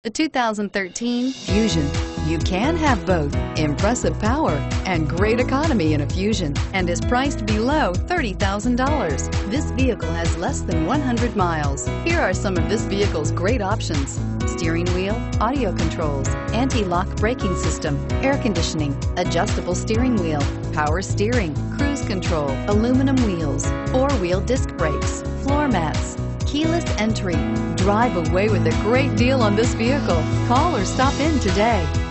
The 2013 Fusion. You can have both impressive power and great economy in a Fusion, and is priced below $30,000. This vehicle has less than 100 miles. Here are some of this vehicle's great options: steering wheel audio controls, anti-lock braking system, air conditioning, adjustable steering wheel, power steering, cruise control, aluminum wheels, four-wheel disc brakes, floor mats, keyless entry. Drive away with a great deal on this vehicle. Call or stop in today.